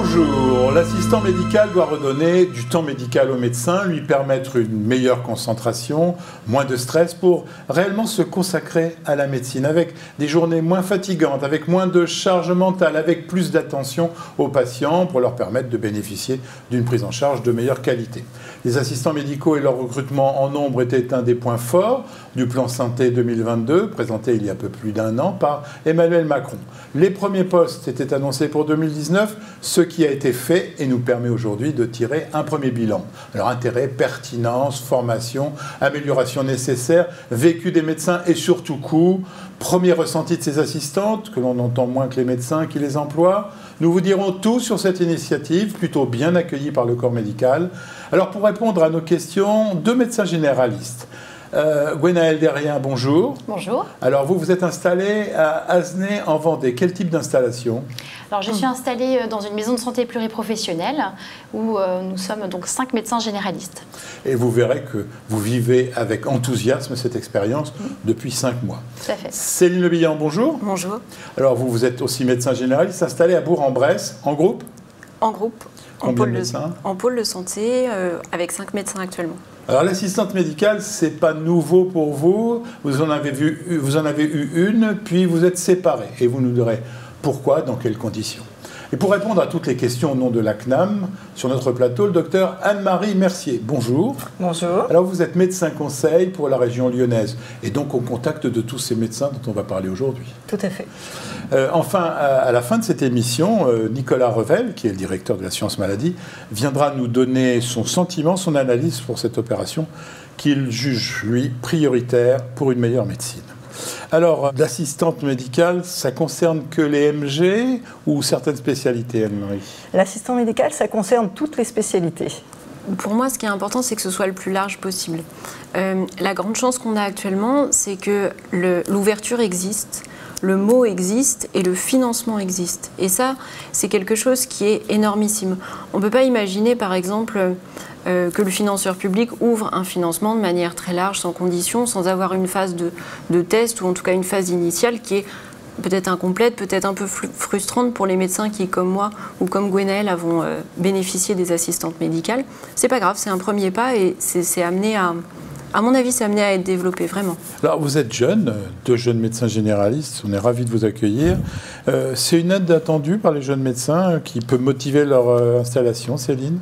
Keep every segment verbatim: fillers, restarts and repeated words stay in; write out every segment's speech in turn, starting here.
Bonjour, l'assistant médical doit redonner du temps médical au médecin, lui permettre une meilleure concentration, moins de stress pour réellement se consacrer à la médecine, avec des journées moins fatigantes, avec moins de charge mentale, avec plus d'attention aux patients pour leur permettre de bénéficier d'une prise en charge de meilleure qualité. Les assistants médicaux et leur recrutement en nombre étaient un des points forts du plan Santé deux mille vingt-deux, présenté il y a un peu plus d'un an par Emmanuel Macron. Les premiers postes étaient annoncés pour deux mille dix-neuf, ce qui a été fait et nous permet aujourd'hui de tirer un premier bilan. Alors intérêt, pertinence, formation, amélioration nécessaire, vécu des médecins et surtout coût, premier ressenti de ces assistantes, que l'on entend moins que les médecins qui les emploient. Nous vous dirons tout sur cette initiative, plutôt bien accueillie par le corps médical. Alors pour répondre à nos questions, deux médecins généralistes. Euh, Gwenaëlle Derrien, bonjour. Bonjour. Alors vous, vous êtes installée à Azenay en Vendée. Quel type d'installation? Alors je suis installée dans une maison de santé pluriprofessionnelle où euh, nous sommes donc cinq médecins généralistes. Et vous verrez que vous vivez avec enthousiasme cette expérience mmh. depuis cinq mois. Tout à fait. Céline Lebihan, bonjour. Bonjour. Alors vous, vous êtes aussi médecin généraliste installé à Bourg-en-Bresse, en groupe? En groupe. Combien en pôle de médecins? En pôle de santé, euh, avec cinq médecins actuellement. Alors l'assistante médicale, c'est pas nouveau pour vous. Vous en avez vu, vous en avez eu une, puis vous êtes séparés. Et vous nous direz pourquoi, dans quelles conditions. Et pour répondre à toutes les questions au nom de l'A C N A M, sur notre plateau, le docteur Anne-Marie Mercier. Bonjour. Bonjour. Alors vous êtes médecin conseil pour la région lyonnaise et donc au contact de tous ces médecins dont on va parler aujourd'hui. Tout à fait. Euh, enfin, à, à la fin de cette émission, euh, Nicolas Revel, qui est le directeur de l'assurance maladie, viendra nous donner son sentiment, son analyse pour cette opération qu'il juge, lui, prioritaire pour une meilleure médecine. Alors, l'assistante médicale, ça concerne que les M G ou certaines spécialités, Anne-Marie? L'assistant médical, ça concerne toutes les spécialités. Pour moi, ce qui est important, c'est que ce soit le plus large possible. Euh, la grande chance qu'on a actuellement, c'est que l'ouverture existe, le mot existe et le financement existe. Et ça, c'est quelque chose qui est énormissime. On ne peut pas imaginer, par exemple, euh, que le financeur public ouvre un financement de manière très large, sans condition, sans avoir une phase de, de test ou en tout cas une phase initiale qui est peut-être incomplète, peut-être un peu frustrante pour les médecins qui, comme moi ou comme Gwenaëlle, avons euh, bénéficié des assistantes médicales. C'est pas grave, c'est un premier pas et c'est amené à... À mon avis, c'est amené à être développé, vraiment. Alors, vous êtes jeune, deux jeunes médecins généralistes, on est ravis de vous accueillir. Euh, c'est une aide attendue par les jeunes médecins qui peut motiver leur euh, installation, Céline?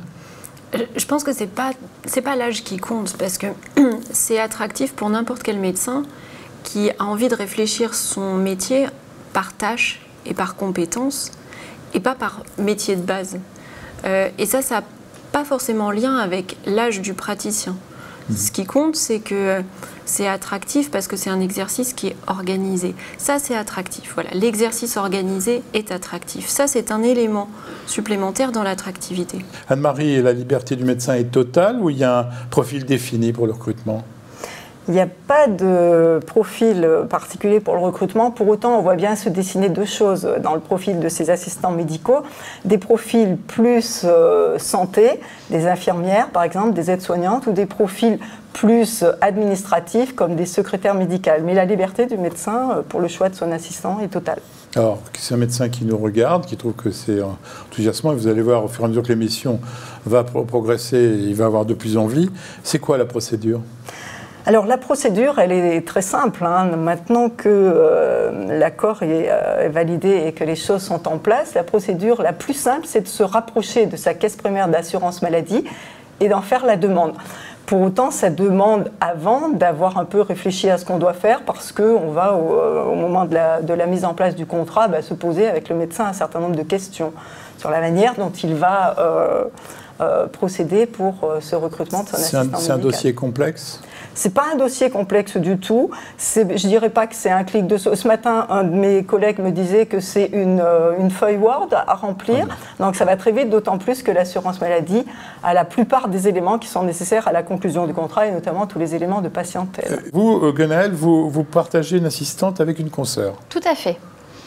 Je pense que ce n'est pas, c'est pas l'âge qui compte, parce que c'est attractif pour n'importe quel médecin qui a envie de réfléchir son métier par tâche et par compétence, et pas par métier de base. Euh, et ça, ça n'a pas forcément lien avec l'âge du praticien. Ce qui compte, c'est que c'est attractif parce que c'est un exercice qui est organisé. Ça, c'est attractif. Voilà, l'exercice organisé est attractif. Ça, c'est un élément supplémentaire dans l'attractivité. Anne-Marie, la liberté du médecin est totale ou il y a un profil défini pour le recrutement? Il n'y a pas de profil particulier pour le recrutement. Pour autant, on voit bien se dessiner deux choses dans le profil de ces assistants médicaux. Des profils plus euh, santé, des infirmières par exemple, des aides-soignantes, ou des profils plus administratifs comme des secrétaires médicales. Mais la liberté du médecin pour le choix de son assistant est totale. Alors, c'est un médecin qui nous regarde, qui trouve que c'est enthousiasmant, et vous allez voir au fur et à mesure que l'émission va progresser, il va avoir de plus en plus. C'est quoi la procédure ? Alors la procédure, elle est très simple. Hein. Maintenant que euh, l'accord est, euh, est validé et que les choses sont en place, la procédure la plus simple, c'est de se rapprocher de sa caisse primaire d'assurance maladie et d'en faire la demande. Pour autant, ça demande avant d'avoir un peu réfléchi à ce qu'on doit faire, parce qu'on va, au, au moment de la, de la mise en place du contrat, bah, se poser avec le médecin un certain nombre de questions sur la manière dont il va euh, euh, procéder pour euh, ce recrutement de son assistant médical. C'est un dossier complexe ? C'est pas un dossier complexe du tout. Je dirais pas que c'est un clic de... Ce matin, un de mes collègues me disait que c'est une, une feuille Word à remplir. Donc ça va très vite, d'autant plus que l'assurance maladie a la plupart des éléments qui sont nécessaires à la conclusion du contrat, et notamment tous les éléments de patientèle. Vous, Gwenaëlle, vous, vous partagez une assistante avec une consoeur? Tout à fait.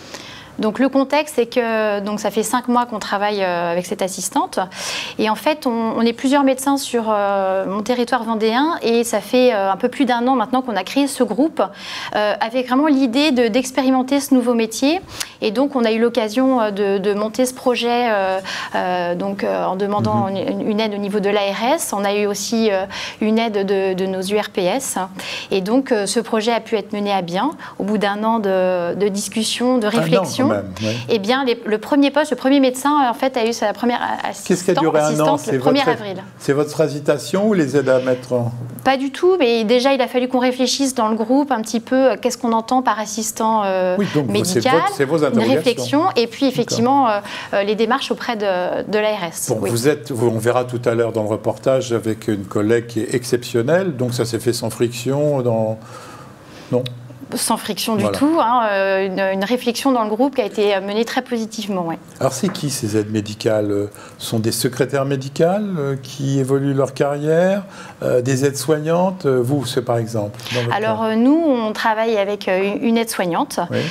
Donc le contexte, c'est que donc, ça fait cinq mois qu'on travaille euh, avec cette assistante. Et en fait, on, on est plusieurs médecins sur euh, mon territoire vendéen. Et ça fait euh, un peu plus d'un an maintenant qu'on a créé ce groupe euh, avec vraiment l'idée de, d'expérimenter ce nouveau métier. Et donc, on a eu l'occasion de, de monter ce projet euh, euh, donc, euh, en demandant mmh. une, une aide au niveau de l'A R S. On a eu aussi euh, une aide de, de nos U R P S. Et donc, euh, ce projet a pu être mené à bien au bout d'un an de, de discussion, de réflexion. Même, ouais. Eh bien, les, le premier poste, le premier médecin, en fait, a eu sa première assistante, Qu'est-ce qui a duré un an? le premier avril. C'est votre hésitation ou les aides à mettre en... Pas du tout, mais déjà, il a fallu qu'on réfléchisse dans le groupe un petit peu qu'est-ce qu'on entend par assistant euh, oui, donc médical, c'est vos, c'est vos une réflexion, et puis effectivement euh, les démarches auprès de, de l'A R S. Bon, oui. vous êtes, on verra tout à l'heure dans le reportage avec une collègue qui est exceptionnelle, donc ça s'est fait sans friction, dans... non? Sans friction du voilà. tout, hein, une, une réflexion dans le groupe qui a été menée très positivement. Ouais. Alors c'est qui ces aides médicales? Ce sont des secrétaires médicales euh, qui évoluent leur carrière, euh, des aides-soignantes, vous c'est par exemple? Alors euh, nous on travaille avec euh, une aide-soignante, oui.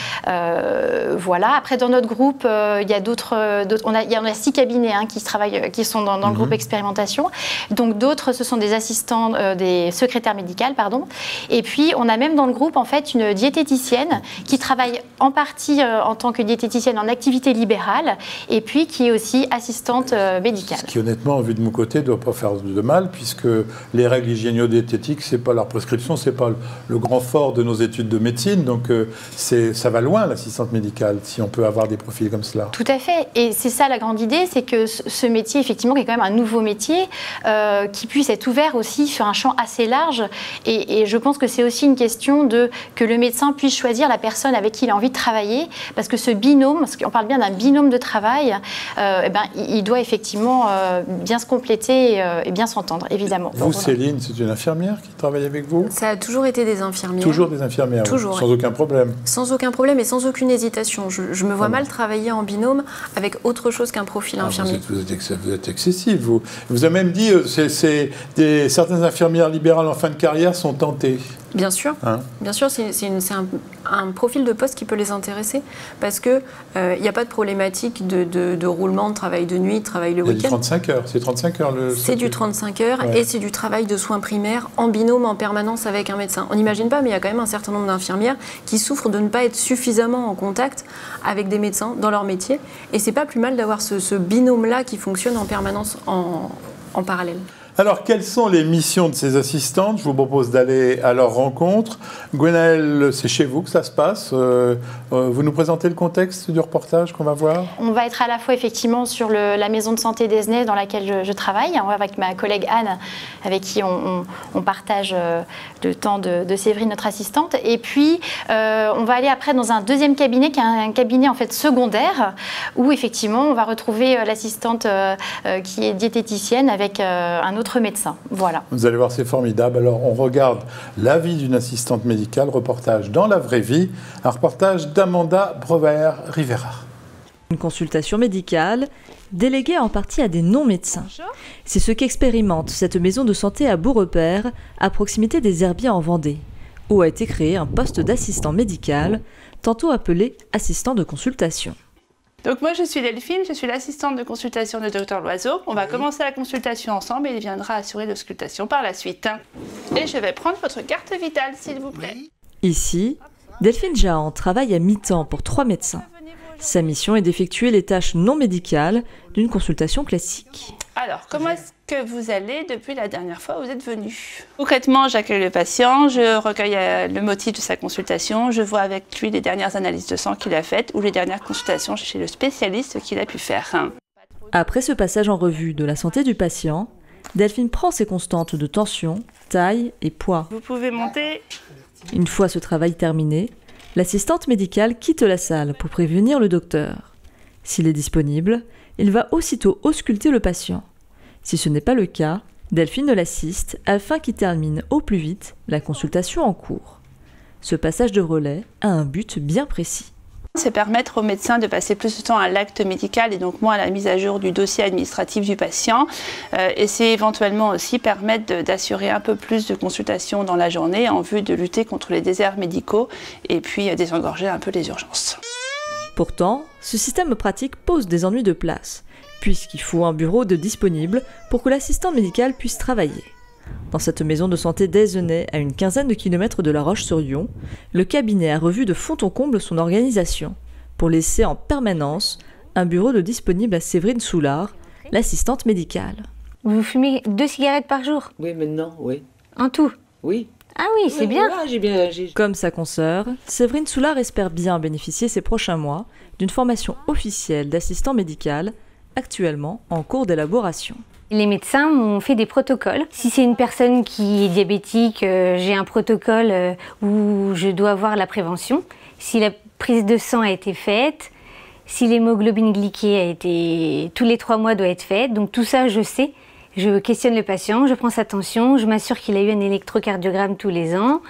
euh, voilà. Après dans notre groupe euh, il y a d'autres, on a, il y a, on a six cabinets hein, qui travaillent, qui sont dans, dans mm-hmm. le groupe expérimentation. Donc d'autres ce sont des assistants, euh, des secrétaires médicales pardon. Et puis on a même dans le groupe en fait une diététicienne qui travaille en partie euh, en tant que diététicienne en activité libérale et puis qui est aussi assistante euh, médicale. Ce qui honnêtement, vu de mon côté, ne doit pas faire de mal puisque les règles hygiéno-diététiques, c'est pas leur prescription, c'est pas le, le grand fort de nos études de médecine, donc euh, c'est, ça va loin l'assistante médicale si on peut avoir des profils comme cela. Tout à fait, et c'est ça la grande idée, c'est que ce métier effectivement qui est quand même un nouveau métier euh, qui puisse être ouvert aussi sur un champ assez large et, et je pense que c'est aussi une question de que le médecin puisse choisir la personne avec qui il a envie de travailler, parce que ce binôme, parce qu'on parle bien d'un binôme de travail, euh, eh ben, il doit effectivement euh, bien se compléter et, euh, et bien s'entendre, évidemment. Vous, Céline, c'est une infirmière qui travaille avec vous? Ça a toujours été des infirmières. Toujours des infirmières, toujours, oui. Sans oui. aucun problème. Sans aucun problème et sans aucune hésitation. Je, je me vois ah mal travailler en binôme avec autre chose qu'un profil ah, infirmier. Vous êtes, vous êtes, vous êtes excessif. Vous, vous avez même dit que certaines infirmières libérales en fin de carrière sont tentées. Bien sûr, hein bien sûr, c'est, c'est, une, c'est un, un profil de poste qui peut les intéresser parce qu'il n'y euh, a pas de problématique de, de, de roulement, de travail de nuit, de travail le week-end. Il y a du trente-cinq heures, c'est trente-cinq heures le... C'est du trente-cinq heures ouais. Et c'est du travail de soins primaires en binôme en permanence avec un médecin. On n'imagine pas, mais il y a quand même un certain nombre d'infirmières qui souffrent de ne pas être suffisamment en contact avec des médecins dans leur métier et c'est pas plus mal d'avoir ce, ce binôme-là qui fonctionne en permanence en, en parallèle. Alors, quelles sont les missions de ces assistantes? Je vous propose d'aller à leur rencontre. Gwenaëlle, c'est chez vous que ça se passe. Euh, euh, vous nous présentez le contexte du reportage qu'on va voir? On va être à la fois effectivement sur le, la maison de santé d'Esnay dans laquelle je, je travaille, avec ma collègue Anne, avec qui on, on, on partage euh, le temps de, de Séverine, notre assistante. Et puis, euh, on va aller après dans un deuxième cabinet, qui est un, un cabinet en fait secondaire, où effectivement, on va retrouver euh, l'assistante euh, euh, qui est diététicienne avec euh, un autre médecin. Voilà. Vous allez voir, c'est formidable. Alors, on regarde la vie d'une assistante médicale, reportage dans la vraie vie, un reportage d'Amanda Brewer-Rivera. Une consultation médicale déléguée en partie à des non-médecins. C'est ce qu'expérimente cette maison de santé à Beaurepaire, à proximité des Herbiers en Vendée, où a été créé un poste d'assistant médical, tantôt appelé assistant de consultation. Donc moi je suis Delphine, je suis l'assistante de consultation de docteur Loiseau. On va oui. commencer la consultation ensemble et il viendra assurer l'auscultation par la suite. Et je vais prendre votre carte vitale s'il vous plaît. Ici, Delphine Jahan travaille à mi-temps pour trois médecins. Sa mission est d'effectuer les tâches non médicales d'une consultation classique. Alors, comment est-ce que vous allez depuis la dernière fois où vous êtes venu? Concrètement, j'accueille le patient, je recueille le motif de sa consultation, je vois avec lui les dernières analyses de sang qu'il a faites ou les dernières consultations chez le spécialiste qu'il a pu faire. Après ce passage en revue de la santé du patient, Delphine prend ses constantes de tension, taille et poids. Vous pouvez monter. Une fois ce travail terminé, l'assistante médicale quitte la salle pour prévenir le docteur. S'il est disponible, il va aussitôt ausculter le patient. Si ce n'est pas le cas, Delphine l'assiste afin qu'il termine au plus vite la consultation en cours. Ce passage de relais a un but bien précis. C'est permettre au médecin de passer plus de temps à l'acte médical et donc moins à la mise à jour du dossier administratif du patient. Euh, et c'est éventuellement aussi permettre d'assurer un peu plus de consultations dans la journée en vue de lutter contre les déserts médicaux et puis désengorger un peu les urgences. Pourtant, ce système pratique pose des ennuis de place, puisqu'il faut un bureau de disponible pour que l'assistant médical puisse travailler. Dans cette maison de santé d'Aizenay, à une quinzaine de kilomètres de La Roche-sur-Yon, le cabinet a revu de fond en comble son organisation, pour laisser en permanence un bureau de disponible à Séverine Soulard, l'assistante médicale. Vous fumez deux cigarettes par jour? Oui, maintenant, oui. En tout? Oui. Ah oui, c'est bien. Là, j'ai bien j'ai... Comme sa consoeur, Séverine Soulard espère bien bénéficier ces prochains mois d'une formation officielle d'assistant médical, actuellement en cours d'élaboration. Les médecins m'ont fait des protocoles. Si c'est une personne qui est diabétique, euh, j'ai un protocole euh, où je dois voir la prévention. Si la prise de sang a été faite, si l'hémoglobine glyquée a été tous les trois mois doit être faite. Donc tout ça, je sais. Je questionne le patient, je prends sa tension, je m'assure qu'il a eu un électrocardiogramme tous les ans.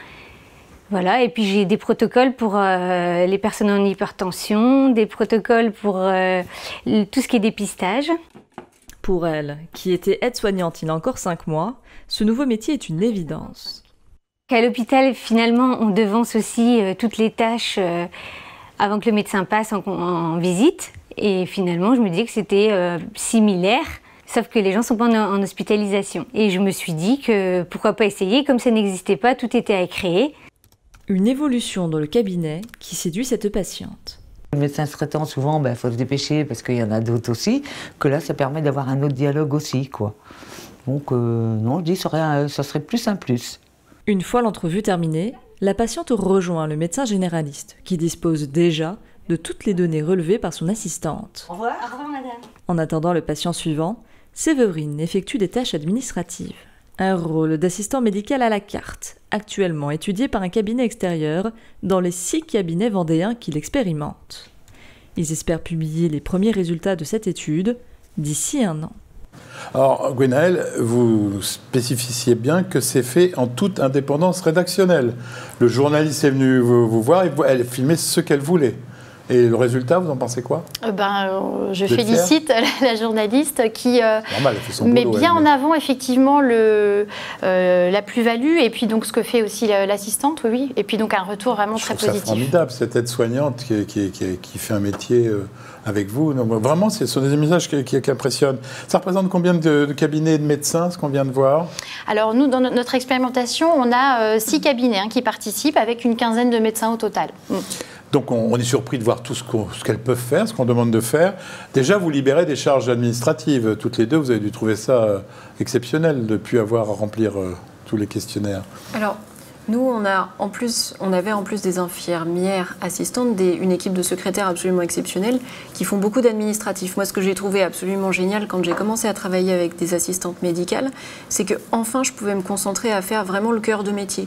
Voilà, et puis j'ai des protocoles pour euh, les personnes en hypertension, des protocoles pour euh, tout ce qui est dépistage. Pour elle, qui était aide-soignante il y a encore cinq mois, ce nouveau métier est une évidence. À l'hôpital, finalement, on devance aussi euh, toutes les tâches euh, avant que le médecin passe en, en visite. Et finalement, je me disais que c'était euh, similaire. Sauf que les gens ne sont pas en, en hospitalisation. Et je me suis dit que pourquoi pas essayer, comme ça n'existait pas, tout était à créer. Une évolution dans le cabinet qui séduit cette patiente. Le médecin traitant, souvent, il ben, faut se dépêcher parce qu'il y en a d'autres aussi, que là, ça permet d'avoir un autre dialogue aussi, quoi. Donc, euh, non, je dis, ça serait, ça serait plus un plus. Une fois l'entrevue terminée, la patiente rejoint le médecin généraliste, qui dispose déjà de toutes les données relevées par son assistante. Au revoir. Au revoir, madame. En attendant le patient suivant, Séverine effectue des tâches administratives. Un rôle d'assistant médical à la carte, actuellement étudié par un cabinet extérieur dans les six cabinets vendéens qui l'expérimentent. Ils espèrent publier les premiers résultats de cette étude d'ici un an. Alors, Gwenaëlle, vous spécificiez bien que c'est fait en toute indépendance rédactionnelle. Le journaliste est venu vous, vous voir et elle filmait ce qu'elle voulait. Et le résultat, vous en pensez quoi? euh, ben, euh, Je félicite la, la journaliste qui euh, Normal, elle fait son met boulot, bien elle, en avant effectivement le, euh, la plus-value et puis donc ce que fait aussi l'assistante, oui, et puis donc un retour vraiment Je très trouve positif. C'est formidable, cette aide-soignante qui, qui, qui, qui fait un métier euh, avec vous. Donc, vraiment, ce sont des images qui, qui, qui impressionnent. Ça représente combien de, de cabinets et de médecins, ce qu'on vient de voir? Alors nous, dans notre expérimentation, on a euh, six cabinets hein, qui participent avec une quinzaine de médecins au total. Mm. Donc on, on est surpris de voir tout ce qu'on, ce qu'elles peuvent faire, ce qu'on demande de faire. Déjà, vous libérez des charges administratives. Toutes les deux, vous avez dû trouver ça euh, exceptionnel de ne plus avoir à remplir euh, tous les questionnaires. Alors, nous, on, a en plus, on avait en plus des infirmières assistantes, des, une équipe de secrétaires absolument exceptionnelle qui font beaucoup d'administratifs. Moi, ce que j'ai trouvé absolument génial quand j'ai commencé à travailler avec des assistantes médicales, c'est que enfin, je pouvais me concentrer à faire vraiment le cœur de métier.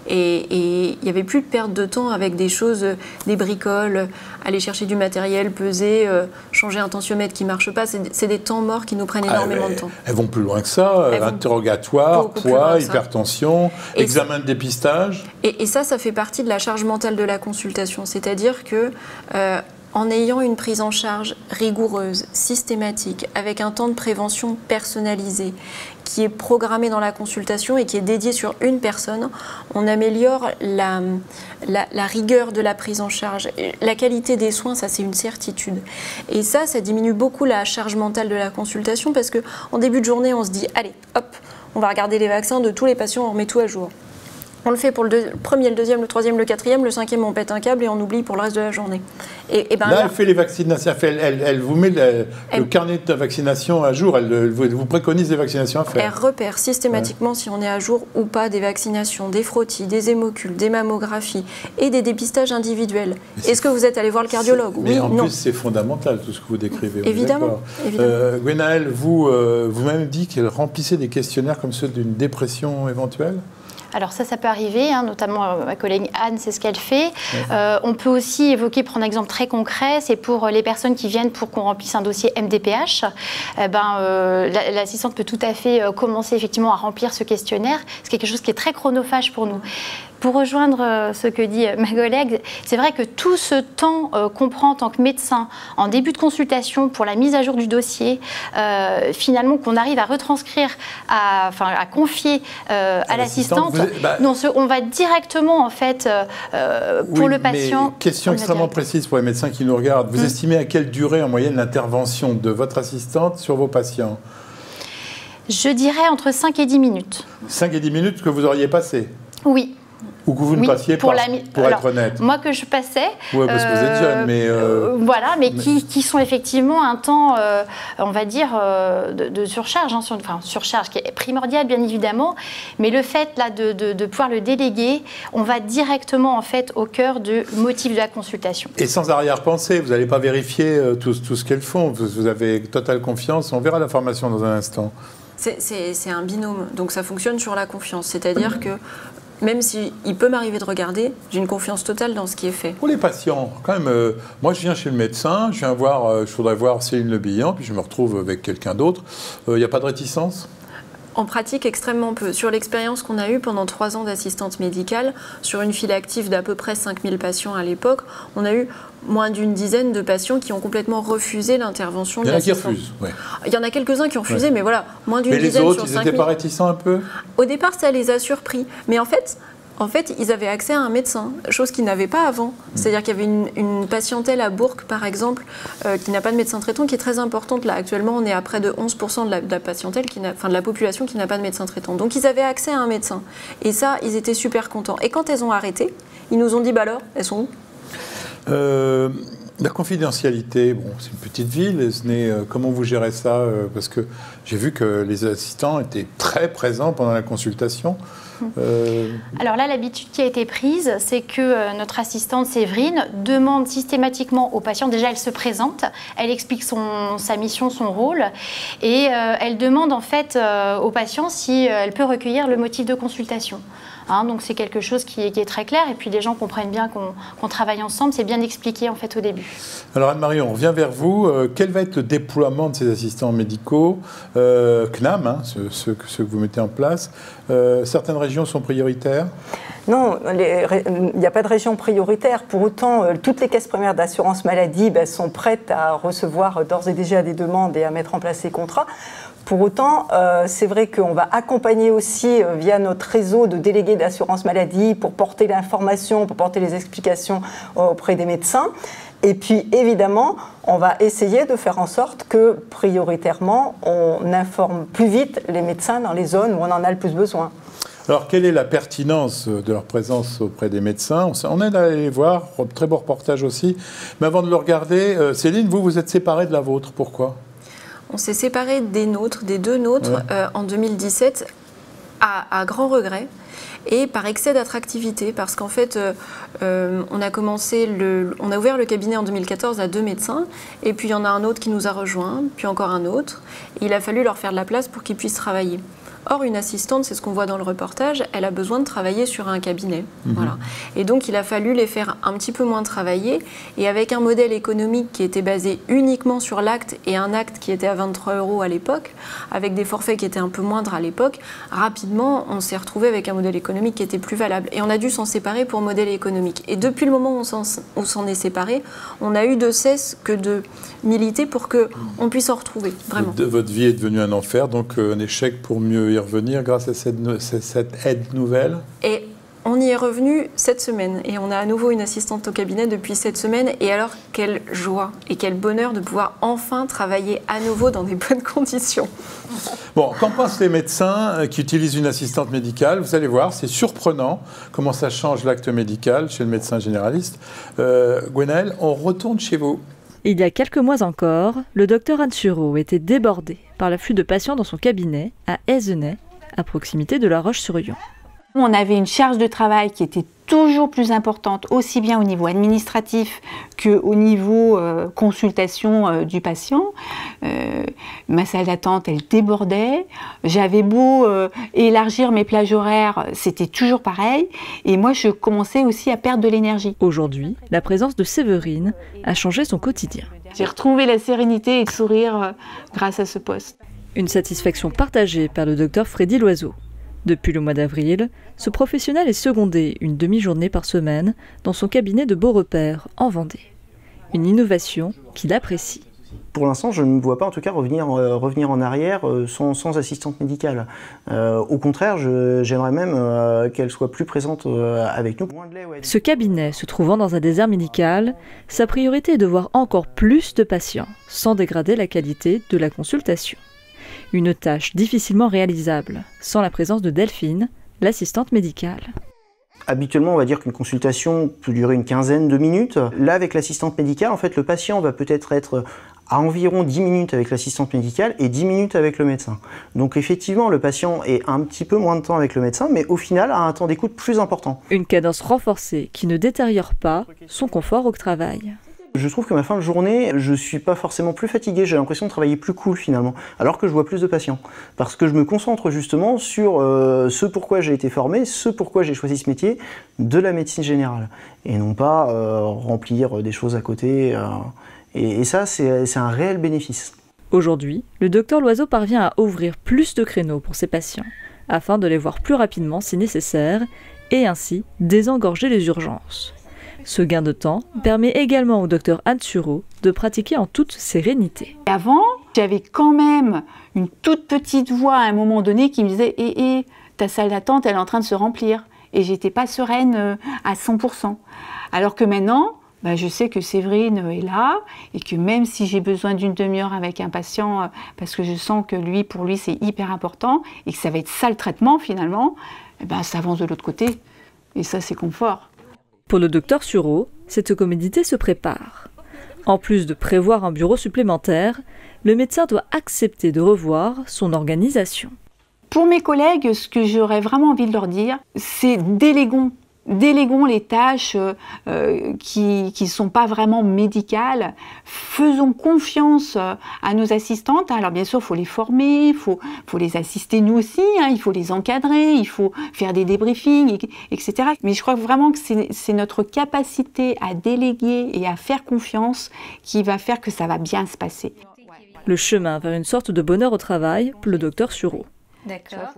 Et il n'y avait plus de perte de temps avec des choses, des bricoles, aller chercher du matériel, peser, euh, changer un tensiomètre qui ne marche pas. C'est des temps morts qui nous prennent énormément ah, de temps. Elles vont plus loin que ça. Elles interrogatoire, poids, hypertension, et examen de dépistage. Et, et ça, ça fait partie de la charge mentale de la consultation. C'est-à-dire que... Euh, en ayant une prise en charge rigoureuse, systématique, avec un temps de prévention personnalisé, qui est programmé dans la consultation et qui est dédié sur une personne, on améliore la, la, la rigueur de la prise en charge. La qualité des soins, ça c'est une certitude. Et ça, ça diminue beaucoup la charge mentale de la consultation parce qu'en début de journée, on se dit, allez, hop, on va regarder les vaccins de tous les patients, on remet tout à jour. On le fait pour le, deux, le premier, le deuxième, le troisième, le quatrième, le cinquième, on pète un câble et on oublie pour le reste de la journée. Et, et ben là, là, elle fait les vaccinations, elle, elle, elle vous met le, elle, le carnet de vaccination à jour, elle, elle vous préconise des vaccinations à faire. Elle repère systématiquement ouais. si on est à jour ou pas des vaccinations, des frottis, des hémocules, des mammographies et des dépistages individuels. Est-ce que vous êtes allé voir le cardiologue? Mais oui, en non. plus, c'est fondamental tout ce que vous décrivez. Évidemment. évidemment. Euh, Gwenaëlle, vous, euh, vous m'avez dit qu'elle remplissait des questionnaires comme ceux d'une dépression éventuelle? Alors ça, ça peut arriver, hein, notamment euh, ma collègue Anne, c'est ce qu'elle fait. Ouais. Euh, on peut aussi évoquer, prendre un exemple très concret, c'est pour les personnes qui viennent pour qu'on remplisse un dossier M D P H. Eh ben, euh, l'assistante peut tout à fait euh, commencer effectivement à remplir ce questionnaire. C'est quelque chose qui est très chronophage pour nous. Pour rejoindre euh, ce que dit ma collègue, c'est vrai que tout ce temps euh, qu'on prend en tant que médecin en début de consultation pour la mise à jour du dossier, euh, finalement qu'on arrive à retranscrire, à, enfin, à confier euh, à, à l'assistante, bah, on va directement en fait euh, pour oui, le patient. Mais question extrêmement précise pour les médecins qui nous regardent. Vous mmh. estimez à quelle durée en moyenne l'intervention de votre assistante sur vos patients? Je dirais entre cinq et dix minutes. cinq et dix minutes que vous auriez passé? Oui. Ou que vous ne oui, passiez pour pas, la, pour alors, être honnête. Moi que je passais... Oui, parce que vous êtes jeune, mais... Euh, euh, voilà, mais, mais... Qui, qui sont effectivement un temps, euh, on va dire, euh, de, de surcharge, hein, sur, enfin surcharge qui est primordiale bien évidemment, mais le fait là de, de, de pouvoir le déléguer, on va directement en fait au cœur du motif de la consultation. Et sans arrière-pensée, vous n'allez pas vérifier euh, tout, tout ce qu'elles font, vous, vous avez totale confiance, on verra la formation dans un instant. C'est un binôme, donc ça fonctionne sur la confiance, c'est-à-dire que même s'il peut m'arriver de regarder, j'ai une confiance totale dans ce qui est fait. Pour les patients, quand même, euh, moi je viens chez le médecin, je viens voir, euh, je voudrais voir Céline Le Bihan, puis je me retrouve avec quelqu'un d'autre. Il euh, n'y a pas de réticence ? En pratique, extrêmement peu. Sur l'expérience qu'on a eue pendant trois ans d'assistante médicale, sur une file active d'à peu près cinq mille patients à l'époque, on a eu moins d'une dizaine de patients qui ont complètement refusé l'intervention de l'assistante. Il y en a qui refusent, oui. Il y en a quelques-uns qui ont refusé, ouais. mais voilà, moins d'une Mais dizaine les autres, sur ils cinq mille. n'étaient pas réticents un peu ? Au départ, ça les a surpris. Mais en fait... En fait, ils avaient accès à un médecin, chose qu'ils n'avaient pas avant. C'est-à-dire qu'il y avait une, une patientèle à Bourg, par exemple, euh, qui n'a pas de médecin traitant, qui est très importante. Là, actuellement, on est à près de onze pour cent de la, de la patientèle, qui n'a, enfin de la population qui n'a pas de médecin traitant. Donc, ils avaient accès à un médecin. Et ça, ils étaient super contents. Et quand elles ont arrêté, ils nous ont dit, bah alors, elles sont où ? euh... La confidentialité, bon, c'est une petite ville, ce n'est, euh, comment vous gérez ça euh, parce que j'ai vu que les assistants étaient très présents pendant la consultation. Euh... Alors là, l'habitude qui a été prise, c'est que euh, notre assistante Séverine demande systématiquement aux patients, déjà elle se présente, elle explique son, sa mission, son rôle, et euh, elle demande en fait euh, aux patients si euh, elle peut recueillir le motif de consultation. Hein, donc c'est quelque chose qui est, qui est très clair, et puis les gens comprennent bien qu'on qu'on travaille ensemble, c'est bien expliqué en fait au début. Alors Anne-Marie, on revient vers vous. Euh, quel va être le déploiement de ces assistants médicaux euh, C N A M, hein, ceux, ceux, ceux que vous mettez en place, euh, certaines régions sont prioritaires? Non, il n'y a pas de région prioritaire. Pour autant, euh, toutes les caisses primaires d'assurance maladie ben, sont prêtes à recevoir d'ores et déjà des demandes et à mettre en place ces contrats. Pour autant, euh, c'est vrai qu'on va accompagner aussi euh, via notre réseau de délégués d'assurance maladie pour porter l'information, pour porter les explications euh, auprès des médecins. Et puis, évidemment, on va essayer de faire en sorte que, prioritairement, on informe plus vite les médecins dans les zones où on en a le plus besoin. Alors, quelle est la pertinence de leur présence auprès des médecins? On aide à aller les voir, très beau reportage aussi. Mais avant de le regarder, euh, Céline, vous, vous êtes séparée de la vôtre. Pourquoi? On s'est séparés des nôtres, des deux nôtres, ouais. euh, en deux mille dix-sept, à, à grand regret, et par excès d'attractivité, parce qu'en fait, euh, euh, on a commencé, le, on a ouvert le cabinet en deux mille quatorze à deux médecins, et puis il y en a un autre qui nous a rejoints, puis encore un autre, et il a fallu leur faire de la place pour qu'ils puissent travailler. Or, une assistante, c'est ce qu'on voit dans le reportage, elle a besoin de travailler sur un cabinet. Mmh. Voilà. Et donc, il a fallu les faire un petit peu moins travailler. Et avec un modèle économique qui était basé uniquement sur l'acte et un acte qui était à vingt-trois euros à l'époque, avec des forfaits qui étaient un peu moindres à l'époque, rapidement, on s'est retrouvé avec un modèle économique qui était plus valable. Et on a dû s'en séparer pour modèle économique. Et depuis le moment où on s'en est séparé, on a eu de cesse que de militer pour qu'on puisse en retrouver, vraiment. Votre vie est devenue un enfer, donc un échec pour mieux y revenir grâce à cette, cette aide nouvelle? Et on y est revenu cette semaine et on a à nouveau une assistante au cabinet depuis cette semaine. Et alors, quelle joie et quel bonheur de pouvoir enfin travailler à nouveau dans des bonnes conditions. Bon, qu'en pensent les médecins qui utilisent une assistante médicale? Vous allez voir, c'est surprenant comment ça change l'acte médical chez le médecin généraliste. Euh, Gwenaëlle, on retourne chez vous. Il y a quelques mois encore, le docteur Anne Sureau était débordé par l'afflux de patients dans son cabinet à Aizenay, à proximité de La Roche-sur-Yon. On avait une charge de travail qui était toujours plus importante, aussi bien au niveau administratif qu'au niveau euh, consultation euh, du patient. Euh, ma salle d'attente, elle débordait. J'avais beau euh, élargir mes plages horaires, c'était toujours pareil. Et moi, je commençais aussi à perdre de l'énergie. Aujourd'hui, la présence de Séverine a changé son quotidien. J'ai retrouvé la sérénité et le sourire euh, grâce à ce poste. Une satisfaction partagée par le docteur Freddy Loiseau. Depuis le mois d'avril, ce professionnel est secondé une demi-journée par semaine dans son cabinet de Beaurepaire, en Vendée. Une innovation qu'il apprécie. Pour l'instant, je ne me vois pas en tout cas revenir, euh, revenir en arrière euh, sans, sans assistante médicale. Euh, au contraire, j'aimerais même euh, qu'elle soit plus présente euh, avec nous. Ce cabinet se trouvant dans un désert médical, sa priorité est de voir encore plus de patients, sans dégrader la qualité de la consultation. Une tâche difficilement réalisable, sans la présence de Delphine, l'assistante médicale. Habituellement, on va dire qu'une consultation peut durer une quinzaine de minutes. Là, avec l'assistante médicale, en fait, le patient va peut-être être à environ dix minutes avec l'assistante médicale et dix minutes avec le médecin. Donc effectivement, le patient est un petit peu moins de temps avec le médecin, mais au final, a un temps d'écoute plus important. Une cadence renforcée qui ne détériore pas son confort au travail. Je trouve que ma fin de journée, je ne suis pas forcément plus fatigué, j'ai l'impression de travailler plus cool finalement, alors que je vois plus de patients. Parce que je me concentre justement sur euh, ce pourquoi j'ai été formé, ce pourquoi j'ai choisi ce métier de la médecine générale. Et non pas euh, remplir des choses à côté. Euh, et, et ça, c'est un réel bénéfice. Aujourd'hui, le docteur Loiseau parvient à ouvrir plus de créneaux pour ses patients, afin de les voir plus rapidement si nécessaire, et ainsi désengorger les urgences. Ce gain de temps permet également au docteur Anne Sureau de pratiquer en toute sérénité. Avant, j'avais quand même une toute petite voix à un moment donné qui me disait « Eh, eh, ta salle d'attente, elle est en train de se remplir ». Et j'étais pas sereine à cent pour cent. Alors que maintenant, bah, je sais que Séverine est là et que même si j'ai besoin d'une demi-heure avec un patient, parce que je sens que lui, pour lui, c'est hyper important et que ça va être ça le traitement finalement, eh ben, ça avance de l'autre côté. Et ça, c'est confort. Pour le docteur Sureau, cette commodité se prépare. En plus de prévoir un bureau supplémentaire, le médecin doit accepter de revoir son organisation. Pour mes collègues, ce que j'aurais vraiment envie de leur dire, c'est déléguons. Déléguons les tâches euh, qui ne sont pas vraiment médicales. Faisons confiance à nos assistantes. Alors bien sûr, il faut les former, il faut, faut les assister nous aussi, hein, il faut les encadrer, il faut faire des débriefings, et cetera. Mais je crois vraiment que c'est notre capacité à déléguer et à faire confiance qui va faire que ça va bien se passer. Le chemin vers une sorte de bonheur au travail pour le docteur Sureau. D'accord.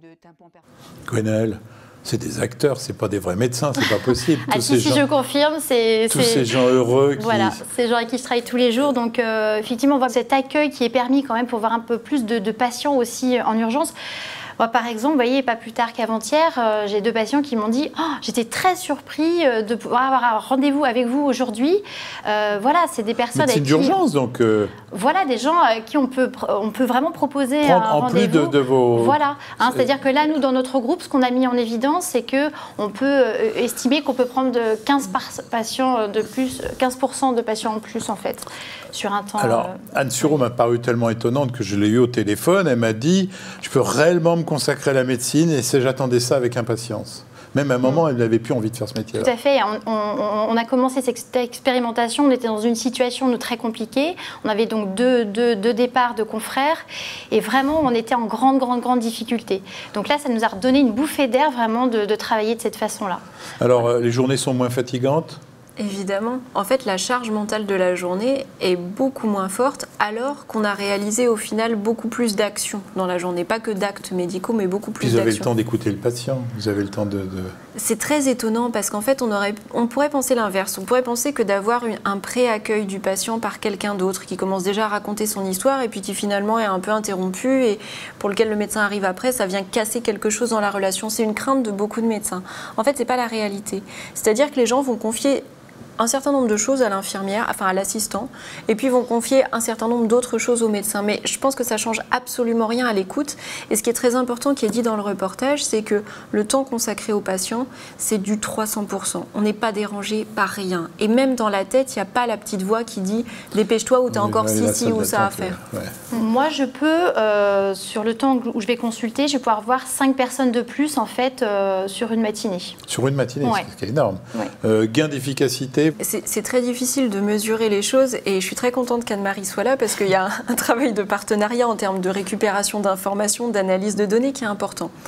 Gwenaëlle, c'est des acteurs, c'est pas des vrais médecins, c'est pas possible. Ah, si, si, gens, je confirme, c'est... Tous ces gens heureux qui... Voilà, ces gens avec qui je travaille tous les jours. Donc, euh, effectivement, on voit cet accueil qui est permis quand même pour voir un peu plus de, de patients aussi en urgence. Moi, par exemple, vous voyez, pas plus tard qu'avant-hier, euh, j'ai deux patients qui m'ont dit oh, « j'étais très surpris euh, de pouvoir avoir un rendez-vous avec vous aujourd'hui euh, ». Voilà, c'est des personnes... C'est d'urgence, donc... Euh... Voilà, des gens à qui on peut, on peut vraiment proposer Prendre un en rendez-vous. plus de, de vos... Voilà, hein, c'est-à-dire que là, nous, dans notre groupe, ce qu'on a mis en évidence, c'est qu'on peut euh, estimer qu'on peut prendre de quinze patients de plus, quinze pour cent de patients en plus, en fait, sur un temps... Alors, euh... Anne Sureau m'a paru tellement étonnante que je l'ai eue au téléphone. Elle m'a dit « je peux réellement me consacrer à la médecine » et j'attendais ça avec impatience. Même à un moment, elle n'avait plus envie de faire ce métier-là. Tout à fait. On, on, on a commencé cette expérimentation. On était dans une situation nous, très compliquée. On avait donc deux, deux, deux départs de confrères. Et vraiment, on était en grande, grande, grande difficulté. Donc là, ça nous a redonné une bouffée d'air vraiment de, de travailler de cette façon-là. Alors, voilà. Les journées sont moins fatigantes ? Évidemment. En fait, la charge mentale de la journée est beaucoup moins forte alors qu'on a réalisé au final beaucoup plus d'actions dans la journée. Pas que d'actes médicaux, mais beaucoup plus d'actions. Vous avez le temps d'écouter le patient, vous avez le temps de... de... C'est très étonnant parce qu'en fait, on, aurait, on pourrait penser l'inverse. On pourrait penser que d'avoir un pré-accueil du patient par quelqu'un d'autre qui commence déjà à raconter son histoire et puis qui finalement est un peu interrompu et pour lequel le médecin arrive après, ça vient casser quelque chose dans la relation. C'est une crainte de beaucoup de médecins. En fait, c'est pas la réalité. C'est-à-dire que les gens vont confier un certain nombre de choses à l'infirmière, enfin à l'assistant, et puis vont confier un certain nombre d'autres choses au médecin. Mais je pense que ça change absolument rien à l'écoute. Et ce qui est très important, qui est dit dans le reportage, c'est que le temps consacré aux patients, c'est du trois cents pour cent. On n'est pas dérangé par rien. Et même dans la tête, il n'y a pas la petite voix qui dit « dépêche-toi » ou « t'as encore ci, ci ou ça à faire ouais. ». Moi, je peux, euh, sur le temps où je vais consulter, je vais pouvoir voir cinq personnes de plus, en fait, euh, sur une matinée. Sur une matinée, ouais. C'est énorme. Ouais. Euh, gain d'efficacité. C'est très difficile de mesurer les choses et je suis très contente qu'Anne-Marie soit là parce qu'il y a un, un travail de partenariat en termes de récupération d'informations, d'analyse de données qui est important. C'est-à-dire ?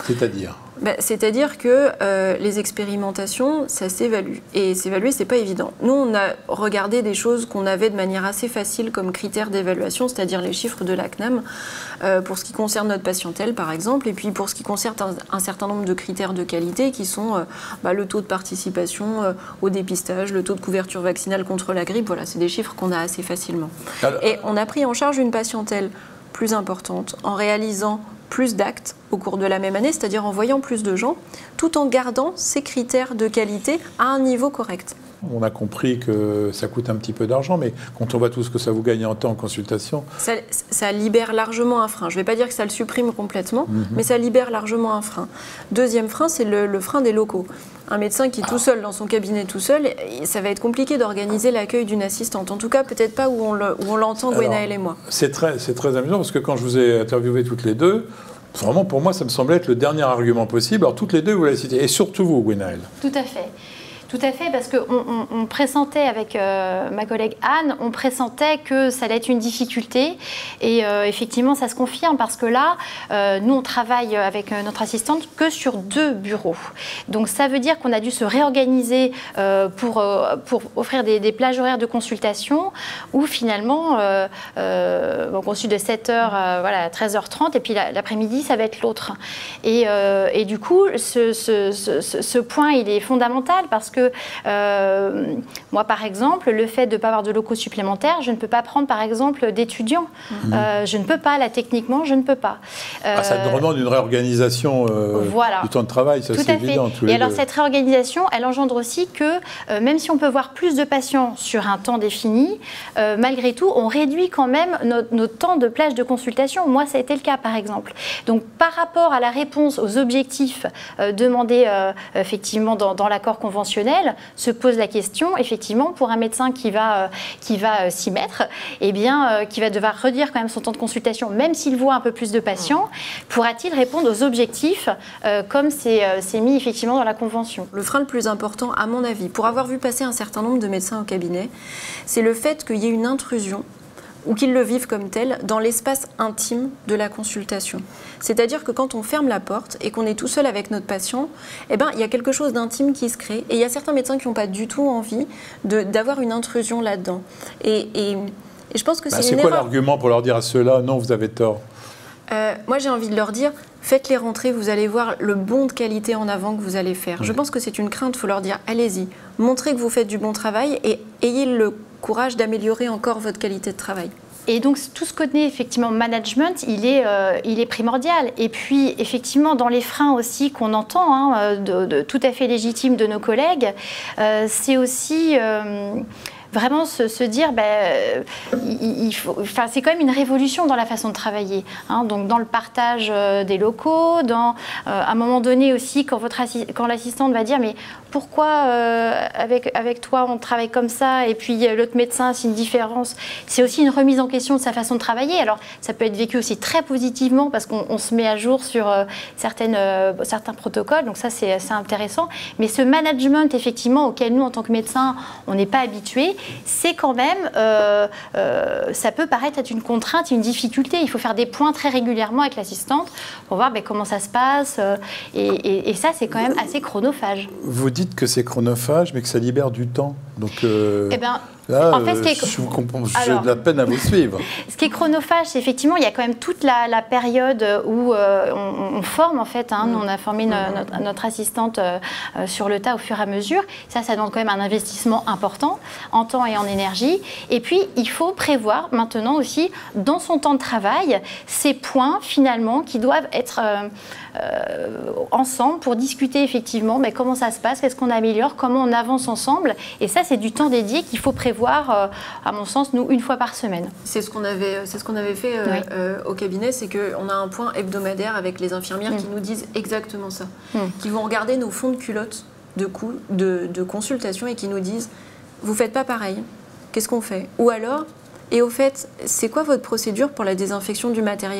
Bah, c'est-à-dire que euh, les expérimentations, ça s'évalue. Et s'évaluer, c'est pas évident. Nous, on a regardé des choses qu'on avait de manière assez facile comme critères d'évaluation, c'est-à-dire les chiffres de l'A C N A M, euh, pour ce qui concerne notre patientèle, par exemple, et puis pour ce qui concerne un, un certain nombre de critères de qualité, qui sont euh, bah, le taux de participation euh, au dépistage, le taux de couverture vaccinale contre la grippe. Voilà, c'est des chiffres qu'on a assez facilement. Alors... Et on a pris en charge une patientèle plus importante en réalisant plus d'actes au cours de la même année, c'est-à-dire en voyant plus de gens, tout en gardant ces critères de qualité à un niveau correct. On a compris que ça coûte un petit peu d'argent, mais quand on voit tout ce que ça vous gagne en temps en consultation... Ça, ça libère largement un frein. Je ne vais pas dire que ça le supprime complètement, mm-hmm. mais ça libère largement un frein. Deuxième frein, c'est le, le frein des locaux. Un médecin qui est tout seul dans son cabinet tout seul, ça va être compliqué d'organiser l'accueil d'une assistante. En tout cas, peut-être pas où on l'entend, Gwenaëlle et moi. C'est très, c'est très amusant parce que quand je vous ai interviewé toutes les deux, vraiment pour moi ça me semblait être le dernier argument possible. Alors toutes les deux vous l'avez cité, et surtout vous, Gwenaëlle. Tout à fait. Tout à fait, parce qu'on on, on pressentait avec euh, ma collègue Anne, on pressentait que ça allait être une difficulté. Et euh, effectivement, ça se confirme parce que là, euh, nous, on travaille avec notre assistante que sur deux bureaux. Donc ça veut dire qu'on a dû se réorganiser euh, pour, euh, pour offrir des, des plages horaires de consultation où finalement, euh, euh, on consulte de sept heures euh, voilà, à treize heures trente et puis l'après-midi, ça va être l'autre. Et, euh, et du coup, ce, ce, ce, ce point, il est fondamental parce que que euh, moi, par exemple, le fait de ne pas avoir de locaux supplémentaires, je ne peux pas prendre, par exemple, d'étudiants. Mmh. Euh, je ne peux pas, là, techniquement, je ne peux pas. Euh, ah, ça demande une réorganisation euh, voilà. du temps de travail, ça c'est évident. Et alors, deux. Cette réorganisation, elle engendre aussi que, euh, même si on peut voir plus de patients sur un temps défini, euh, malgré tout, on réduit quand même notre, notre temps de plage de consultation. Moi, ça a été le cas, par exemple. Donc, par rapport à la réponse aux objectifs euh, demandés, euh, effectivement, dans, dans l'accord conventionnel, se pose la question, effectivement, pour un médecin qui va, euh, qui va euh, s'y mettre, eh bien, euh, qui va devoir redire quand même son temps de consultation, même s'il voit un peu plus de patients, pourra-t-il répondre aux objectifs euh, comme c'est euh, mis effectivement dans la convention? Le frein le plus important, à mon avis, pour avoir vu passer un certain nombre de médecins au cabinet, c'est le fait qu'il y ait une intrusion ou qu'ils le vivent comme tel, dans l'espace intime de la consultation. C'est-à-dire que quand on ferme la porte et qu'on est tout seul avec notre patient, eh ben, il y a quelque chose d'intime qui se crée. Et il y a certains médecins qui n'ont pas du tout envie d'avoir une intrusion là-dedans. Et, et, et je pense que bah, c'est une erreur. C'est quoi l'argument pour leur dire à ceux-là, non, vous avez tort? euh, Moi, j'ai envie de leur dire, faites les rentrées, vous allez voir le bond de qualité en avant que vous allez faire. Mmh. Je pense que c'est une crainte, il faut leur dire, allez-y, montrez que vous faites du bon travail et ayez le courage d'améliorer encore votre qualité de travail. Et donc, tout ce côté, effectivement, management, il est, euh, il est primordial. Et puis, effectivement, dans les freins aussi qu'on entend, hein, de, de, tout à fait légitimes de nos collègues, euh, c'est aussi... Euh, vraiment se, se dire, ben, euh, il, il faut, enfin, c'est quand même une révolution dans la façon de travailler. Hein, donc dans le partage euh, des locaux, dans, euh, à un moment donné aussi, quand, votre quand l'assistante va dire, mais pourquoi euh, avec, avec toi on travaille comme ça et puis l'autre médecin, c'est une différence. C'est aussi une remise en question de sa façon de travailler. Alors ça peut être vécu aussi très positivement parce qu'on se met à jour sur euh, certaines, euh, certains protocoles, donc ça c'est intéressant. Mais ce management, effectivement, auquel nous, en tant que médecins, on n'est pas habitués, c'est quand même, euh, euh, ça peut paraître être une contrainte, une difficulté. Il faut faire des points très régulièrement avec l'assistante pour voir ben, comment ça se passe. Euh, et, et, et ça, c'est quand même assez chronophage. Vous dites que c'est chronophage, mais que ça libère du temps. Donc, euh, eh ben, là, en fait, ce qui est... je vous comprends, j'ai de la peine à vous suivre. Ce qui est chronophage, c'est effectivement, il y a quand même toute la, la période où euh, on, on forme, en fait. Hein, mmh. Nous, on a formé mmh. notre, notre assistante euh, sur le tas au fur et à mesure. Ça, ça demande quand même un investissement important en temps et en énergie. Et puis, il faut prévoir maintenant aussi, dans son temps de travail, ces points, finalement, qui doivent être euh, euh, ensemble pour discuter, effectivement, mais comment ça se passe, qu'est-ce qu'on améliore, comment on avance ensemble. Et ça, c'est du temps dédié qu'il faut prévoir, euh, à mon sens, nous, une fois par semaine. C'est ce qu'on avait, c'est ce qu'on avait fait euh, oui. euh, au cabinet, c'est qu'on a un point hebdomadaire avec les infirmières mmh. qui nous disent exactement ça, mmh. qui vont regarder nos fonds de culottes de, coup, de, de consultation et qui nous disent « vous faites pas pareil, qu'est-ce qu'on fait ?» Ou alors « et au fait, c'est quoi votre procédure pour la désinfection du matériel ?»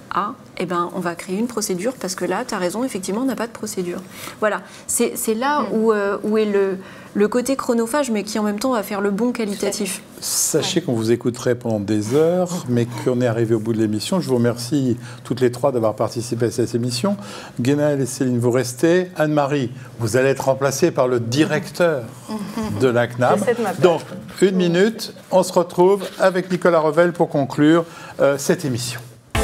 A, eh ben, on va créer une procédure parce que là, tu as raison, effectivement, on n'a pas de procédure. Voilà, c'est là mmh. où, euh, où est le, le côté chronophage, mais qui en même temps va faire le bon qualitatif. Sachez ouais. qu'on vous écouterait pendant des heures, mais qu'on est arrivé au bout de l'émission. Je vous remercie toutes les trois d'avoir participé à cette émission. Gwenaëlle et Céline, vous restez. Anne-Marie, vous allez être remplacée par le directeur de la C N A M. Donc, une minute, on se retrouve avec Nicolas Revel pour conclure euh, cette émission.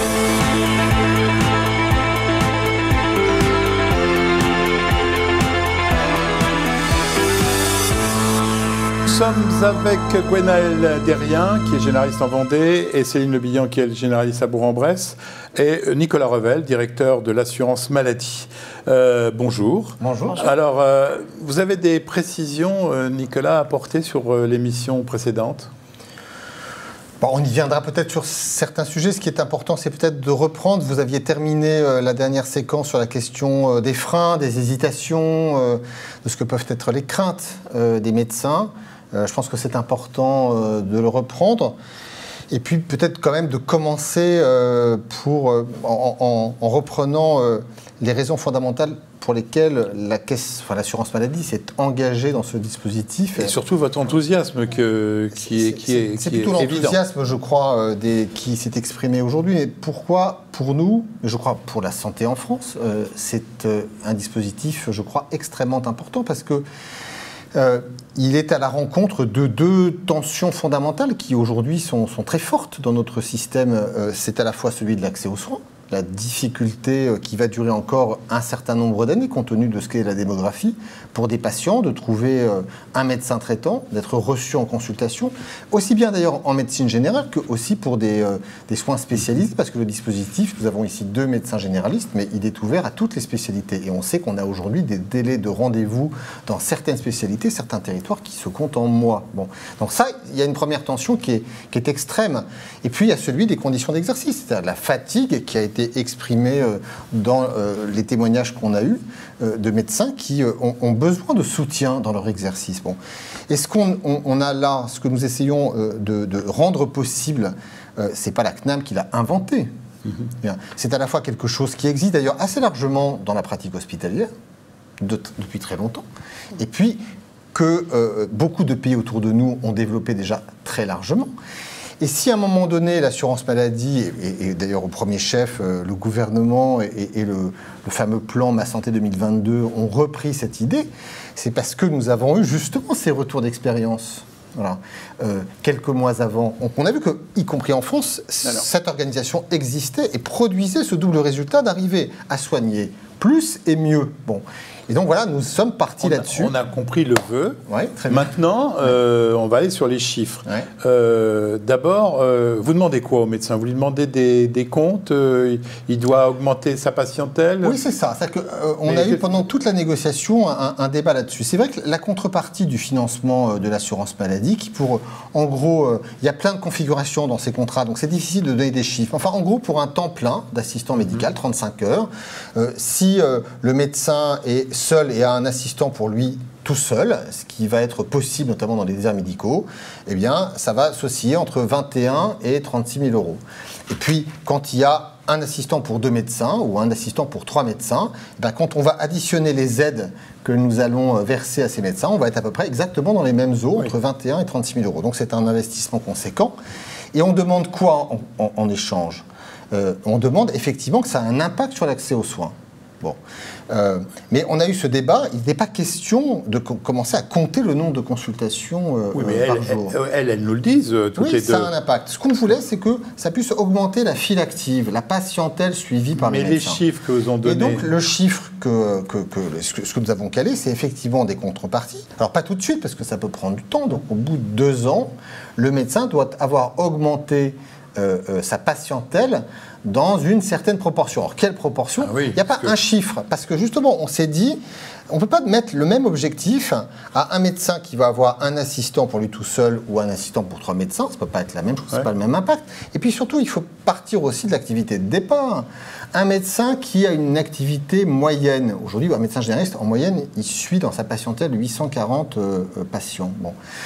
Nous sommes avec Gwenaëlle Derrien, qui est généraliste en Vendée, et Céline Le Bihan, qui est généraliste à Bourg-en-Bresse, et Nicolas Revel, directeur de l'assurance maladie. Euh, bonjour. Bonjour. Alors, euh, vous avez des précisions, euh, Nicolas, à apporter sur euh, l'émission précédente ? Bon, on y viendra peut-être sur certains sujets. Ce qui est important, c'est peut-être de reprendre. Vous aviez terminé euh, la dernière séquence sur la question euh, des freins, des hésitations, euh, de ce que peuvent être les craintes euh, des médecins. Euh, je pense que c'est important euh, de le reprendre. Et puis peut-être quand même de commencer euh, pour, euh, en, en, en reprenant euh, les raisons fondamentales pour lesquelles la caisse, enfin, l'assurance maladie s'est engagée dans ce dispositif. Et surtout votre enthousiasme que, qui est, qui est, c'est plutôt l'enthousiasme, je crois, euh, des, qui s'est exprimé aujourd'hui. Mais pourquoi, pour nous, mais je crois pour la santé en France, euh, c'est euh, un dispositif, je crois, extrêmement important parce que Euh, il est à la rencontre de deux tensions fondamentales qui aujourd'hui sont, sont très fortes dans notre système. Euh, c'est à la fois celui de l'accès aux soins, la difficulté euh, qui va durer encore un certain nombre d'années compte tenu de ce qu'est la démographie, pour des patients de trouver euh, un médecin traitant, d'être reçu en consultation, aussi bien d'ailleurs en médecine générale que aussi pour des, euh, des soins spécialisés, parce que le dispositif, nous avons ici deux médecins généralistes, mais il est ouvert à toutes les spécialités. Et on sait qu'on a aujourd'hui des délais de rendez-vous dans certaines spécialités, certains territoires qui se comptent en mois. Bon. Donc ça, il y a une première tension qui est, qui est extrême. Et puis il y a celui des conditions d'exercice, c'est-à-dire la fatigue qui a été exprimée euh, dans euh, les témoignages qu'on a eus euh, de médecins qui euh, ont, ont besoin de soutien dans leur exercice. Bon. Et ce qu'on on, on a là, ce que nous essayons euh, de, de rendre possible, euh, c'est pas la C N A M qui l'a inventé. Mm-hmm. C'est à la fois quelque chose qui existe d'ailleurs assez largement dans la pratique hospitalière, de, depuis très longtemps, et puis que euh, beaucoup de pays autour de nous ont développé déjà très largement. Et si à un moment donné, l'assurance maladie, et, et d'ailleurs au premier chef, euh, le gouvernement et, et le, le fameux plan Ma Santé deux mille vingt-deux ont repris cette idée, c'est parce que nous avons eu justement ces retours d'expérience. Voilà. Euh, quelques mois avant. Donc on a vu que, y compris en France, Alors. cette organisation existait et produisait ce double résultat d'arriver à soigner plus et mieux. Bon. Et donc voilà, nous sommes partis là-dessus. On a compris le vœu. Ouais, très bien. Maintenant, euh, on va aller sur les chiffres. Ouais. Euh, D'abord, euh, vous demandez quoi au médecin? Vous lui demandez des, des comptes euh, il doit augmenter sa patientèle? Oui, c'est ça. Que, euh, on Mais a eu pendant toute la négociation un, un débat là-dessus. C'est vrai que la contrepartie du financement de l'assurance maladie, qui pour, en gros, euh, il y a plein de configurations dans ces contrats, donc c'est difficile de donner des chiffres. Enfin, en gros, pour un temps plein d'assistant médical, mmh. trente-cinq heures, euh, si euh, le médecin est seul et a un assistant pour lui tout seul, ce qui va être possible notamment dans les déserts médicaux, eh bien, ça va s'osciller entre vingt et un et trente-six mille euros. Et puis, quand il y a un assistant pour deux médecins ou un assistant pour trois médecins, eh bien, quand on va additionner les aides que nous allons verser à ces médecins, on va être à peu près exactement dans les mêmes eaux, oui. entre vingt et un et trente-six mille euros. Donc, c'est un investissement conséquent. Et on demande quoi en, en, en échange? euh, On demande effectivement que ça a un impact sur l'accès aux soins. Bon. Euh, mais on a eu ce débat, il n'est pas question de co commencer à compter le nombre de consultations euh, oui, mais euh, par elle, jour. Elles, elles, elles nous le disent, euh, toutes oui, les deux. Oui, ça a un impact. Ce qu'on voulait, c'est que ça puisse augmenter la file active, la patientèle suivie par mais les médecins. Mais les chiffres que vous ont donnés... Et donc, le chiffre que, que, que, ce que nous avons calé, c'est effectivement des contreparties. Alors, pas tout de suite, parce que ça peut prendre du temps. Donc, au bout de deux ans, le médecin doit avoir augmenté euh, euh, sa patientèle dans une certaine proportion. Alors, quelle proportion? Il ah oui, n'y a pas que... un chiffre, parce que justement, on s'est dit, on ne peut pas mettre le même objectif à un médecin qui va avoir un assistant pour lui tout seul ou un assistant pour trois médecins. Ça ne peut pas être la même chose, ouais. c'est pas le même impact. Et puis surtout, il faut partir aussi de l'activité de départ. Un médecin qui a une activité moyenne, aujourd'hui, un médecin généraliste, en moyenne, il suit dans sa patientèle huit cent quarante euh, patients. Bon. Je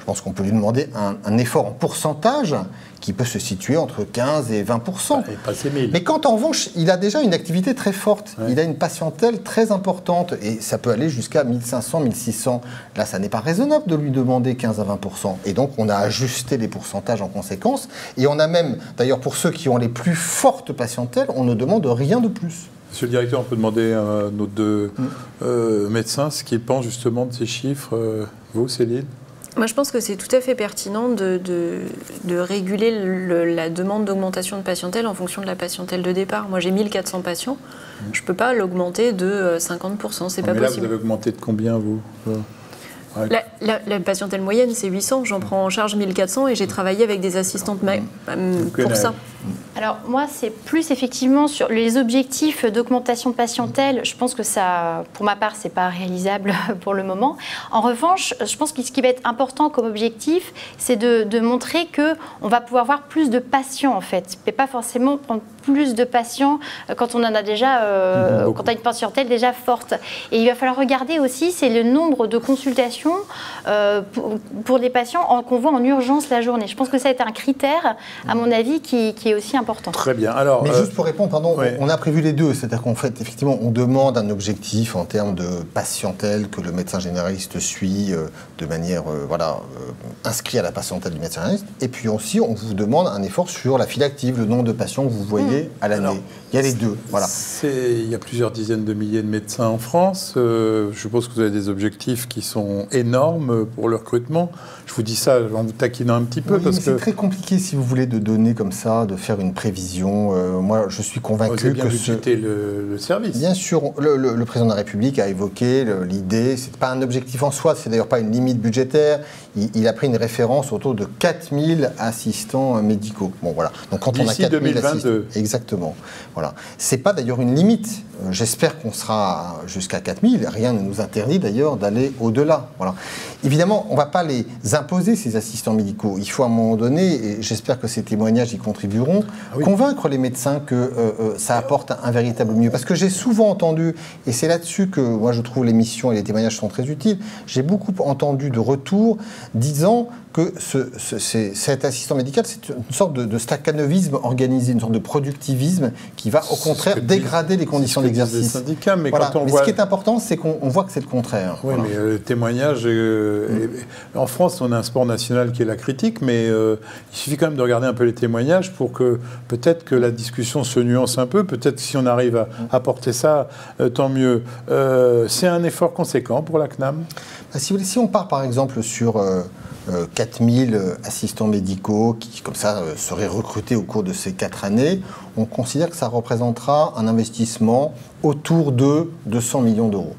pense qu'on peut lui demander un, un effort en pourcentage qui peut se situer entre quinze et vingt pour cent. Mais quand en revanche, il a déjà une activité très forte, ouais. il a une patientèle très importante, et ça peut aller jusqu'à mille cinq cents, mille six cents, là ça n'est pas raisonnable de lui demander quinze à vingt pour cent. Et donc on a ajusté les pourcentages en conséquence, et on a même, d'ailleurs pour ceux qui ont les plus fortes patientèles, on ne demande rien de plus. Monsieur le directeur, on peut demander à nos deux mm. euh, médecins ce qu'ils pensent justement de ces chiffres. Euh, vous, Céline ? Moi, je pense que c'est tout à fait pertinent de, de, de réguler le, la demande d'augmentation de patientèle en fonction de la patientèle de départ. Moi, j'ai mille quatre cents patients. Mmh. Je ne peux pas l'augmenter de cinquante pour cent. C'est pas mais là, possible. Vous avez augmenté de combien, vous ? Ouais. La, la, la patientèle moyenne, c'est huit cents. J'en prends en charge mille quatre cents et j'ai travaillé avec des assistantes ma- pour ça. Alors moi, c'est plus effectivement sur les objectifs d'augmentation de patientèle. Je pense que ça, pour ma part, c'est pas réalisable pour le moment. En revanche, je pense que ce qui va être important comme objectif, c'est de, de montrer que on va pouvoir voir plus de patients en fait, mais pas forcément prendre plus de patients quand on en a déjà, euh, mmh, quand on a une patientèle déjà forte. Et il va falloir regarder aussi, c'est le nombre de consultations euh, pour, pour des patients en, qu'on voit en urgence la journée. Je pense que ça va être un critère, à mon avis, qui, qui est aussi important. Très bien. Alors, mais euh, juste pour répondre, pardon, ouais. on a prévu les deux, c'est-à-dire qu'en fait, effectivement, on demande un objectif en termes de patientèle que le médecin généraliste suit euh, de manière, euh, voilà, euh, inscrit à la patientèle du médecin généraliste. Et puis aussi, on vous demande un effort sur la file active, le nombre de patients que vous voyez mmh. à l'année. Il y a les deux, voilà. Il y a plusieurs dizaines de milliers de médecins en France. Euh, je suppose que vous avez des objectifs qui sont énormes pour le recrutement. Je vous dis ça en vous taquinant un petit peu. Oui, parce que c'est très compliqué, si vous voulez, de donner comme ça, de faire une prévision. Euh, moi, je suis convaincu vous avez bien que... budgété ce... le, le service. Bien sûr, le, le, le président de la République a évoqué le, l'idée, c'est pas un objectif en soi, c'est d'ailleurs pas une limite budgétaire. Il, il a pris une référence autour de quatre mille assistants médicaux. Bon, voilà. Donc, quand D'ici on a quatre mille deux mille vingt-deux. Assistants, exactement. Voilà. C'est pas d'ailleurs une limite. Euh, j'espère qu'on sera jusqu'à quatre mille. Rien ne nous interdit d'ailleurs d'aller au-delà. Voilà. Évidemment, on ne va pas les imposer, ces assistants médicaux. Il faut à un moment donné, et j'espère que ces témoignages y contribueront, ah oui. convaincre les médecins que euh, euh, ça apporte un, un véritable mieux. Parce que j'ai souvent entendu, et c'est là-dessus que moi je trouve l'émission et les témoignages sont très utiles, j'ai beaucoup entendu de retours disant que ce, ce, c'est, cet assistant médical, c'est une sorte de, de staccanovisme organisé, une sorte de productivisme qui va au contraire dégrader les conditions d'exercice. Syndicats, mais voilà. quand on mais voit... ce qui est important, c'est qu'on on voit que c'est le contraire. Oui, voilà. mais euh, le témoignage... Euh, mmh. En France, on a un sport national qui est la critique, mais euh, il suffit quand même de regarder un peu les témoignages pour que peut-être que la discussion se nuance un peu. Peut-être que si on arrive à apporter ça, euh, tant mieux. Euh, c'est un effort conséquent pour la C N A M. Bah, si, si on part par exemple sur... Euh, Euh, quatre mille assistants médicaux qui, comme ça, euh, seraient recrutés au cours de ces quatre années, on considère que ça représentera un investissement autour de deux cents millions d'euros.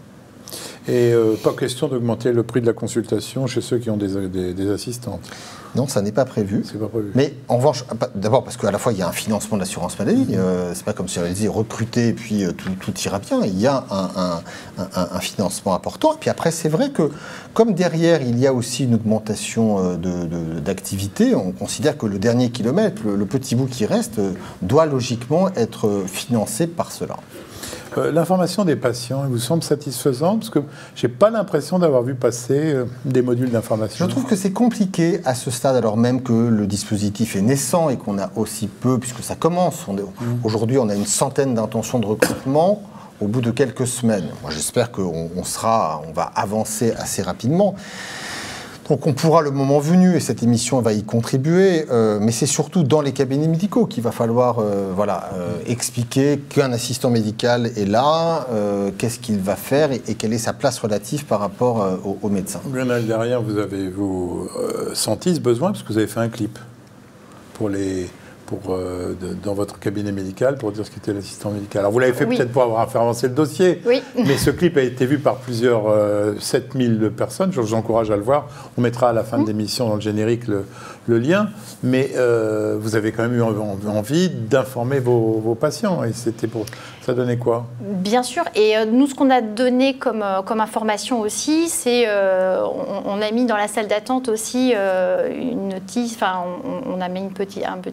Et euh, pas question d'augmenter le prix de la consultation chez ceux qui ont des, des, des assistantes. Non, ça n'est pas prévu. C'est pas prévu. Mais en revanche, d'abord parce qu'à la fois il y a un financement de l'assurance maladie, euh, c'est pas comme si on disait recruter et puis euh, tout, tout ira bien. Il y a un, un, un, un financement important. Et puis après, c'est vrai que comme derrière il y a aussi une augmentation de, de, d'activité, on considère que le dernier kilomètre, le, le petit bout qui reste, doit logiquement être financé par cela. Euh, l'information des patients, elle vous semble satisfaisante? Parce que je n'ai pas l'impression d'avoir vu passer euh, des modules d'information. Je trouve que c'est compliqué à ce stade, alors même que le dispositif est naissant et qu'on a aussi peu, puisque ça commence. On est, mmh. Aujourd'hui, on a une centaine d'intentions de recrutement au bout de quelques semaines. Moi, j'espère qu'on on sera, on va avancer assez rapidement. Donc on pourra le moment venu, et cette émission va y contribuer, euh, mais c'est surtout dans les cabinets médicaux qu'il va falloir euh, voilà, euh, expliquer qu'un assistant médical est là, euh, qu'est-ce qu'il va faire et, et quelle est sa place relative par rapport euh, aux, aux médecins. Lionel, derrière, vous avez vous, euh, senti ce besoin, parce que vous avez fait un clip pour les... Pour, euh, de, dans votre cabinet médical pour dire ce qu'était l'assistant médical. Alors vous l'avez fait oui. peut-être pour avoir fait avancer le dossier, oui. mais ce clip a été vu par plusieurs euh, sept mille personnes. Je vous encourage à le voir. On mettra à la fin mmh. de l'émission dans le générique le, le lien. Mais euh, vous avez quand même eu envie d'informer vos, vos patients. Et c'était pour... Ça donnait quoi? Bien sûr. Et euh, nous, ce qu'on a donné comme, euh, comme information aussi, c'est euh, on, on a mis dans la salle d'attente aussi euh, une notice, enfin on, on a mis une petit, un petit lettre qui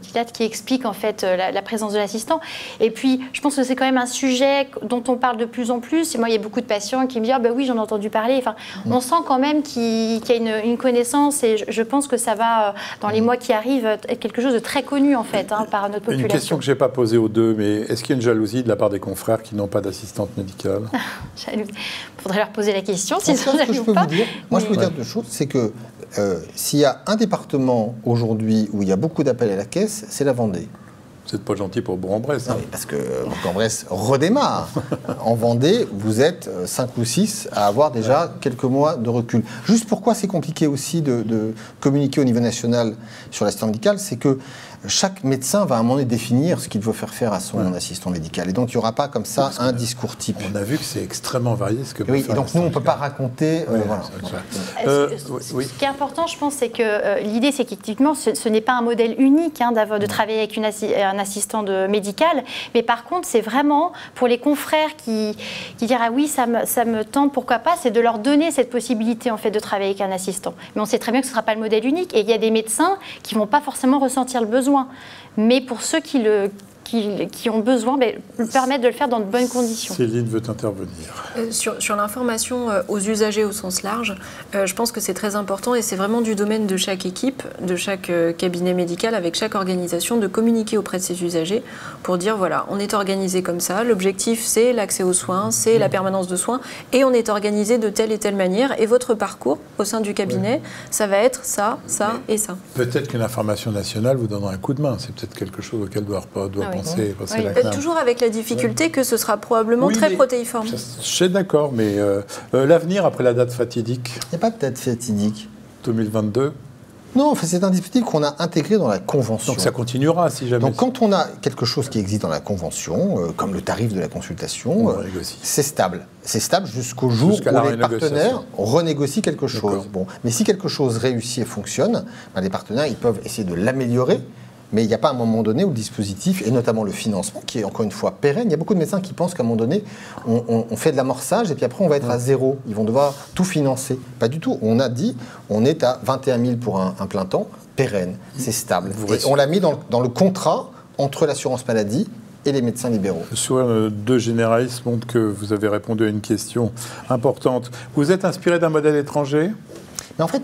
explique en fait la, la présence de l'assistant. Et puis, je pense que c'est quand même un sujet dont on parle de plus en plus. Et moi, il y a beaucoup de patients qui me disent ah, ben oui, j'en ai entendu parler. Enfin, mmh. on sent quand même qu'il, qu'il y a une, une connaissance, et je, je pense que ça va dans les mois qui arrivent être quelque chose de très connu en fait hein, par notre population. Une question que j'ai pas posée aux deux, mais est-ce qu'il y a une jalousie de la part des confrères qui n'ont pas d'assistante médicale? Il faudrait leur poser la question si ils en ce que je peux pas. vous dire, moi, je peux vous ouais. dire deux choses, c'est que euh, s'il y a un département aujourd'hui où il y a beaucoup d'appels à la caisse, c'est la Vendée. Vous n'êtes pas gentil pour Bourg-en-Bresse. Hein. Oui, parce que Bourg-en-Bresse redémarre. En Vendée, vous êtes cinq ou six à avoir déjà quelques mois de recul. Juste pourquoi c'est compliqué aussi de, de communiquer au niveau national sur l'assistant médical, c'est que chaque médecin va à un moment donné définir ce qu'il veut faire faire à son ouais. assistant médical. Et donc, il n'y aura pas comme ça un discours type. On a vu que c'est extrêmement varié ce que peut oui, faire et donc nous, on ne peut pas raconter... Euh, oui, voilà. euh, ce, oui. ce qui est important, je pense, c'est que euh, l'idée, c'est qu'effectivement, ce, ce n'est pas un modèle unique hein, d'avoir, de travailler avec une assi- un assistant de, médical. Mais par contre, c'est vraiment pour les confrères qui, qui diraient ah, oui, ça me, ça me tente, pourquoi pas, c'est de leur donner cette possibilité en fait, de travailler avec un assistant. Mais on sait très bien que ce ne sera pas le modèle unique. Et il y a des médecins qui ne vont pas forcément ressentir le besoin. Mais pour ceux qui, le, qui, qui ont besoin, ben, permettre de le faire dans de bonnes conditions. Céline veut intervenir. Euh, sur, sur l'information euh, aux usagers au sens large, euh, je pense que c'est très important et c'est vraiment du domaine de chaque équipe, de chaque euh, cabinet médical, avec chaque organisation, de communiquer auprès de ses usagers pour dire voilà, on est organisé comme ça, l'objectif c'est l'accès aux soins, c'est la permanence de soins et on est organisé de telle et telle manière et votre parcours au sein du cabinet, oui. ça va être ça, ça Mais et ça. Peut-être qu'une information nationale vous donnera un coup de main, c'est peut-être quelque chose auquel doit, doit ah oui. penser, penser oui. la C N A M. Toujours avec la difficulté oui. que ce sera probablement oui, très protéiforme. Je suis d'accord, mais euh, euh, l'avenir après la date fatidique. Il n'y a pas de date fatidique. deux mille vingt-deux. Non, enfin, c'est un dispositif qu'on a intégré dans la Convention. Donc ça continuera si jamais. Donc quand on a quelque chose qui existe dans la Convention, euh, comme le tarif de la consultation, euh, c'est stable. C'est stable jusqu'au jour Jusqu'à où les partenaires renégocient quelque chose. Bon. Mais si quelque chose réussit et fonctionne, ben, les partenaires ils peuvent essayer de l'améliorer. Mais il n'y a pas un moment donné où le dispositif, et notamment le financement, qui est encore une fois pérenne, il y a beaucoup de médecins qui pensent qu'à un moment donné, on, on, on fait de l'amorçage et puis après on va être à zéro. Ils vont devoir tout financer. Pas du tout. On a dit, on est à vingt et un mille pour un, un plein temps, pérenne, c'est stable. Et on l'a mis dans, dans le contrat entre l'assurance maladie et les médecins libéraux. Sur euh, deux généralistes montrent que vous avez répondu à une question importante. Vous êtes inspiré d'un modèle étranger ? Mais en fait,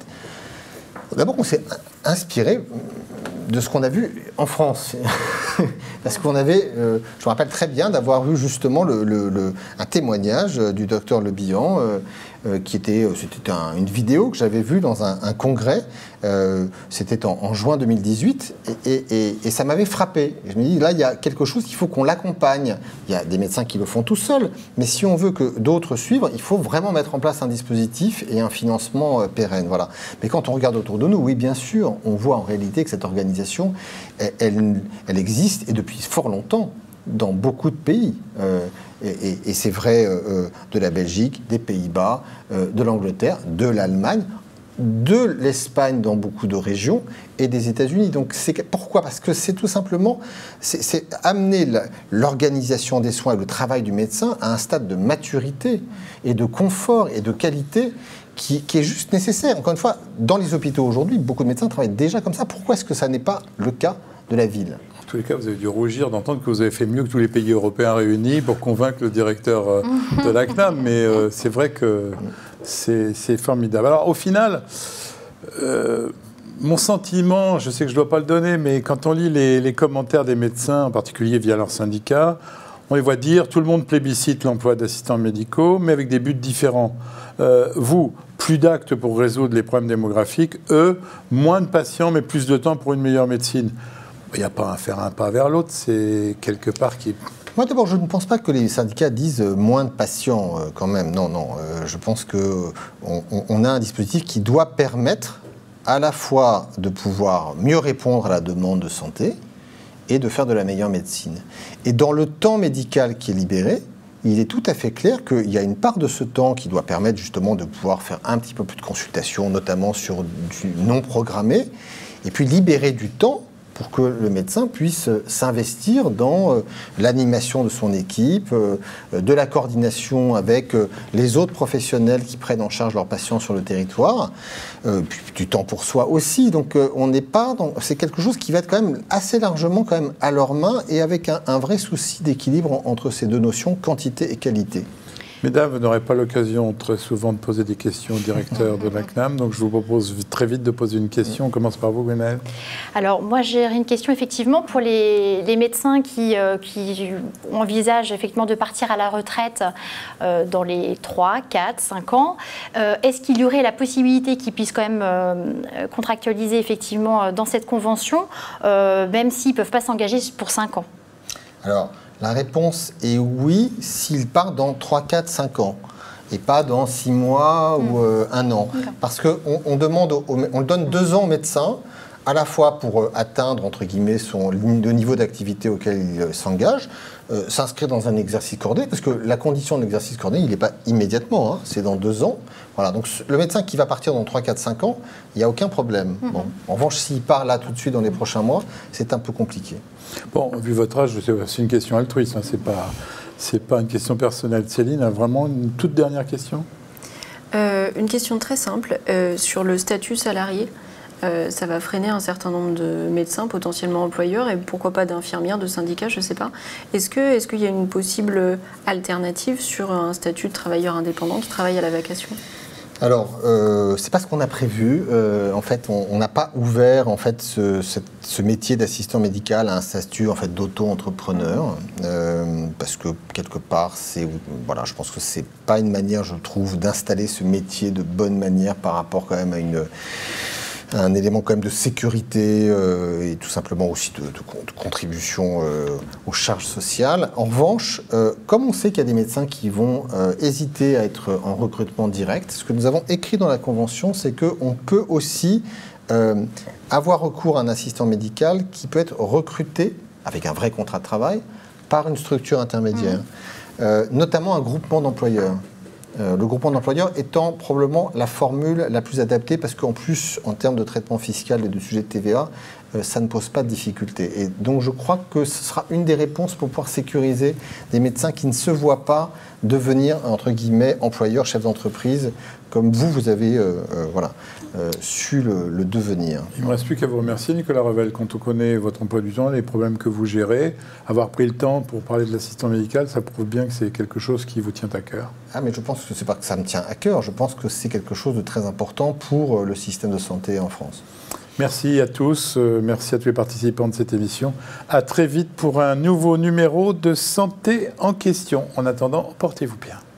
d'abord on s'est inspiré de ce qu'on a vu en France. Parce qu'on avait, euh, je me rappelle très bien d'avoir vu justement le, le, le, un témoignage du docteur Le Bihan, euh, euh, qui était, c'était un, une vidéo que j'avais vue dans un, un congrès, euh, c'était en, en juin deux mille dix-huit, et, et, et, et ça m'avait frappé. Et je me dis, là, il y a quelque chose qu'il faut qu'on l'accompagne. Il y a des médecins qui le font tout seuls, mais si on veut que d'autres suivent, il faut vraiment mettre en place un dispositif et un financement euh, pérenne. Voilà. Mais quand on regarde autour de nous, oui, bien sûr, on voit en réalité que cette organisation, elle, elle, elle existe, et depuis fort longtemps, dans beaucoup de pays. Euh, et, et, et c'est vrai euh, de la Belgique, des Pays-Bas, euh, de l'Angleterre, de l'Allemagne, de l'Espagne dans beaucoup de régions et des États-Unis. Donc c'est, pourquoi ? Parce que c'est tout simplement c'est, c'est amener la, l'organisation des soins et le travail du médecin à un stade de maturité et de confort et de qualité qui, qui est juste nécessaire. Encore une fois, dans les hôpitaux aujourd'hui, beaucoup de médecins travaillent déjà comme ça. Pourquoi est-ce que ça n'est pas le cas de la ville ? En tous les cas, vous avez dû rougir d'entendre que vous avez fait mieux que tous les pays européens réunis pour convaincre le directeur euh, de la C N A M. Mais euh, c'est vrai que c'est, c'est formidable. Alors, au final, euh, mon sentiment, je sais que je ne dois pas le donner, mais quand on lit les, les commentaires des médecins, en particulier via leurs syndicats, on les voit dire tout le monde plébiscite l'emploi d'assistants médicaux, mais avec des buts différents. Euh, vous, plus d'actes pour résoudre les problèmes démographiques. Eux, moins de patients, mais plus de temps pour une meilleure médecine. Il n'y a pas à faire un pas vers l'autre, c'est quelque part qui... Moi, d'abord, je ne pense pas que les syndicats disent moins de patients, euh, quand même. Non, non. Euh, je pense qu'on on a un dispositif qui doit permettre à la fois de pouvoir mieux répondre à la demande de santé et de faire de la meilleure médecine. Et dans le temps médical qui est libéré, il est tout à fait clair qu'il y a une part de ce temps qui doit permettre justement de pouvoir faire un petit peu plus de consultations, notamment sur du non programmé, et puis libérer du temps pour que le médecin puisse s'investir dans euh, l'animation de son équipe, euh, de la coordination avec euh, les autres professionnels qui prennent en charge leurs patients sur le territoire, euh, puis du temps pour soi aussi. Donc euh, on n'est pas dans... c'est quelque chose qui va être quand même assez largement quand même à leurs mains et avec un, un vrai souci d'équilibre entre ces deux notions, quantité et qualité. Mesdames, vous n'aurez pas l'occasion très souvent de poser des questions au directeur de la C N A M, donc je vous propose très vite de poser une question. On commence par vous, Gwenaëlle. Alors, moi, j'ai une question, effectivement, pour les, les médecins qui, euh, qui envisagent effectivement de partir à la retraite euh, dans les trois, quatre, cinq ans. Euh, Est-ce qu'il y aurait la possibilité qu'ils puissent quand même euh, contractualiser, effectivement, dans cette convention, euh, même s'ils ne peuvent pas s'engager pour cinq ans? Alors, la réponse est oui s'il part dans trois, quatre, cinq ans et pas dans six mois mmh. ou euh, un an. Parce qu'on on demande, au, on donne deux ans au médecin, à la fois pour euh, atteindre, entre guillemets, son, le niveau d'activité auquel il euh, s'engage, euh, s'inscrire dans un exercice coordonné, parce que la condition de l'exercice coordonné, il n'est pas immédiatement, hein, c'est dans deux ans. Voilà, donc le médecin qui va partir dans trois, quatre, cinq ans, il n'y a aucun problème. Mmh. Bon. En revanche, s'il part là tout de suite dans les prochains mois, c'est un peu compliqué. Bon, vu votre âge, c'est une question altruiste, hein, c'est pas, c'est pas une question personnelle. Céline a vraiment une toute dernière question. Euh, une question très simple euh, sur le statut salarié. Euh, ça va freiner un certain nombre de médecins potentiellement employeurs et pourquoi pas d'infirmières, de syndicats, je ne sais pas. Est-ce que, est-ce qu'il y a une possible alternative sur un statut de travailleur indépendant qui travaille à la vacation ? Alors, euh, c'est pas ce qu'on a prévu. Euh, en fait, on n'a pas ouvert en fait ce, ce, ce métier d'assistant médical à un statut en fait d'auto-entrepreneur, euh, parce que quelque part, c'est voilà, je pense que c'est pas une manière, je trouve, d'installer ce métier de bonne manière par rapport quand même à une un élément quand même de sécurité euh, et tout simplement aussi de, de, de contribution euh, aux charges sociales. En revanche, euh, comme on sait qu'il y a des médecins qui vont euh, hésiter à être en recrutement direct, ce que nous avons écrit dans la Convention, c'est qu'on peut aussi euh, avoir recours à un assistant médical qui peut être recruté avec un vrai contrat de travail par une structure intermédiaire, mmh. euh, notamment un groupement d'employeurs. Euh, le groupement d'employeurs étant probablement la formule la plus adaptée parce qu'en plus, en termes de traitement fiscal et de sujet de T V A, euh, ça ne pose pas de difficulté. Et donc je crois que ce sera une des réponses pour pouvoir sécuriser des médecins qui ne se voient pas devenir, entre guillemets, employeurs, chefs d'entreprise, comme vous, vous avez euh, euh, voilà, euh, su le, le devenir. Il ne me reste plus qu'à vous remercier, Nicolas Revel. Quand on connaît votre emploi du temps, les problèmes que vous gérez, avoir pris le temps pour parler de l'assistant médical, ça prouve bien que c'est quelque chose qui vous tient à cœur. Ah, mais je pense que c'est pas que ça me tient à cœur, je pense que c'est quelque chose de très important pour le système de santé en France. Merci à tous, euh, merci à tous les participants de cette émission. À très vite pour un nouveau numéro de Santé en question. En attendant, portez-vous bien.